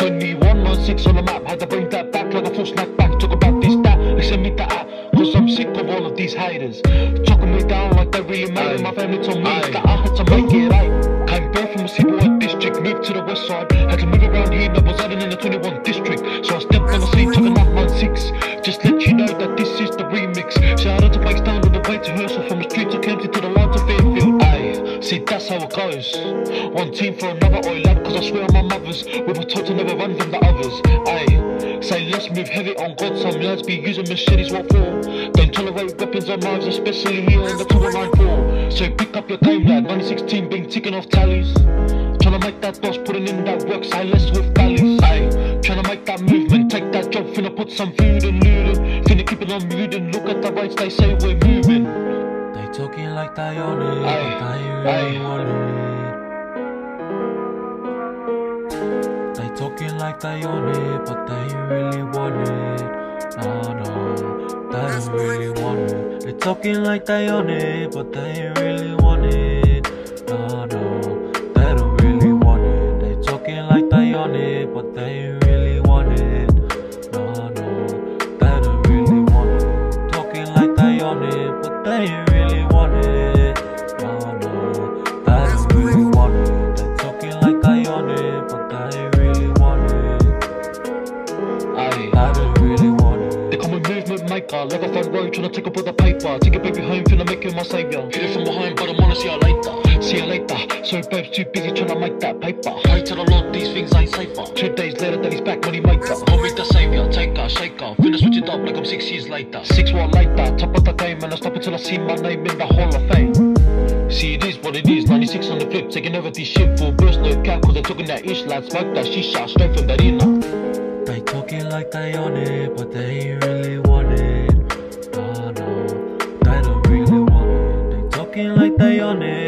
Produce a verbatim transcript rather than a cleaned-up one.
twenty-one, ninety-six on the map. Had to bring that back like a full snap back. Talk about this, that, they send me that app. Cause I'm sick of all of these haters talking me down like they really made it. My family told me Aye. that I had to make it right. Came back from a Seaboard district, moved to the west side. Had to move around here, I was adding in the twenty-one district. So I stepped on the scene, took a nine nine six. Just let you know that this is the remix. Shout out to Bakes down on the way to Herschel. From the street to Kempsey to the line to Fairfield. Aye, see that's how it goes. One team for another, oi lad, cause I swear on my mothers we were taught to never run from the others. Aye, say let's move heavy on God. Some lads be using machetes, what for? Don't tolerate weapons or knives, especially here in the two one nine four. So pick up your game lad, ninety-six team being ticking off tallies. Tryna make that boss, putting in that work, say less with valleys. Aye, tryna make that movement, take that job, finna put some food in looting. Finna keep it on moving, look at the rates, they say we're moving. They talking like they on it, but they really want it. They talking like they on it, but they really want it. No, no, they don't really want it. They talking like they on it, but they really want it. No, no, they don't really want it. They talking like they on it, but they really want it. No, no, they don't really want it. Talking like they on it, but they really want it. No, no, they don't really want it. They talking like they on it, but they really want it. Aye, They don't really want it. they call me movement maker, level front row, tryna take up all the paper. Take a baby home, finna make you my saviour. Hit it from behind, but I wanna see you later. See you later. So babe's too busy tryna make that paper. Pray to the Lord, these things ain't safer. Two days later, then he's back, money maker. Call me the saviour, take her, shake her. Finna switch it up like I'm six years later. Six what later, top of the game, and I stop until I see my name in the Hall of Fame. See it is what it is, ninety-six on the flip, taking over this shit full burst, no cap. Cause they're talking that ish, lad, smoke that shisha, straight from that inner. They talking like they on it, but they ain't really want it. No, no, they don't really want it. They talking like they on it,